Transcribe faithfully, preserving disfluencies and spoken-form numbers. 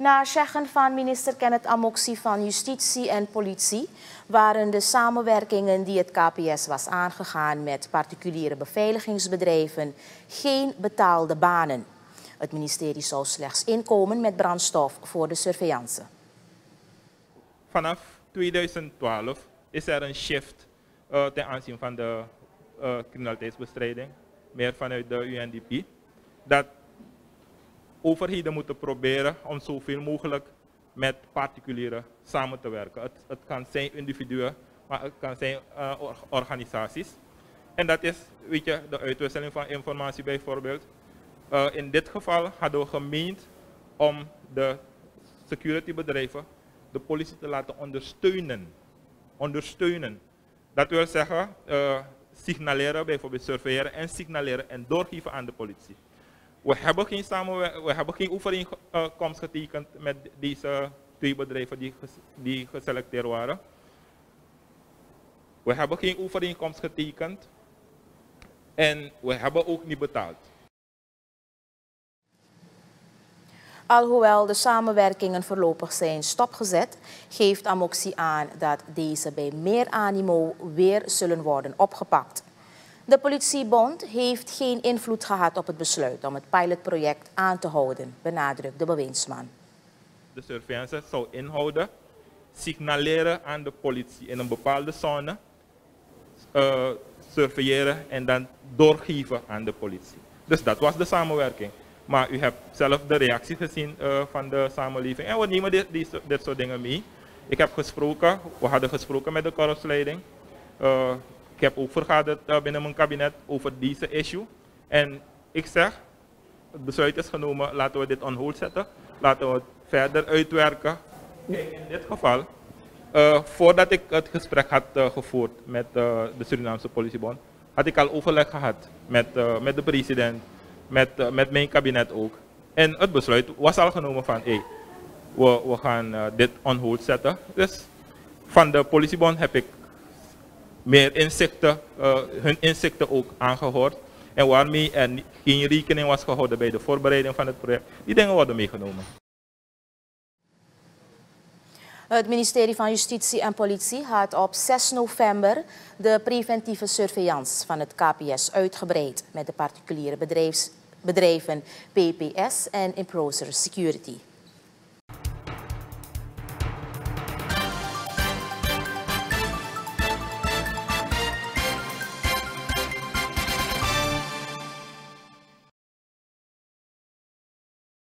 Naar zeggen van minister Kenneth Amoxi van Justitie en Politie waren de samenwerkingen die het K P S was aangegaan met particuliere beveiligingsbedrijven geen betaalde banen. Het ministerie zou slechts inkomen met brandstof voor de surveillance. Vanaf tweeduizend twaalf is er een shift uh, ten aanzien van de uh, criminaliteitsbestrijding, meer vanuit de U N D P, dat overheden moeten proberen om zoveel mogelijk met particulieren samen te werken. Het, het kan zijn individuen, maar het kan zijn uh, organisaties. En dat is, weet je, de uitwisseling van informatie bijvoorbeeld. Uh, in dit geval hadden we gemeend om de securitybedrijven de politie te laten ondersteunen. Ondersteunen. Dat wil zeggen, uh, signaleren, bijvoorbeeld surveilleren en signaleren en doorgeven aan de politie. We hebben geen samenwerking, we hebben geen overeenkomst getekend met deze twee bedrijven die, ges, die geselecteerd waren. We hebben geen overeenkomst getekend en we hebben ook niet betaald. Alhoewel de samenwerkingen voorlopig zijn stopgezet, geeft Amoxi aan dat deze bij meer animo weer zullen worden opgepakt. De politiebond heeft geen invloed gehad op het besluit om het pilotproject aan te houden, benadrukt de bewindsman. De surveillance zou inhouden, signaleren aan de politie in een bepaalde zone, uh, surveilleren en dan doorgeven aan de politie. Dus dat was de samenwerking. Maar u hebt zelf de reactie gezien uh, van de samenleving en we nemen dit, dit, dit soort dingen mee. Ik heb gesproken, we hadden gesproken met de korpsleiding. Uh, ik heb ook vergaderd uh, binnen mijn kabinet over deze issue. En ik zeg, het besluit is genomen, laten we dit on hold zetten. Laten we het verder uitwerken. Kijk, in dit geval, uh, voordat ik het gesprek had uh, gevoerd met uh, de Surinaamse politiebond, had ik al overleg gehad met, uh, met de president. Met, uh, met mijn kabinet ook. En het besluit was al genomen van, hey, we, we gaan uh, dit on hold zetten. Dus van de politiebond heb ik meer inzichten, uh, hun inzichten ook aangehoord. En waarmee er geen rekening was gehouden bij de voorbereiding van het project. Die dingen worden meegenomen. Het ministerie van Justitie en Politie had op zes november de preventieve surveillance van het K P S uitgebreid met de particuliere bedrijfs, bedrijven P P S en Improser Security.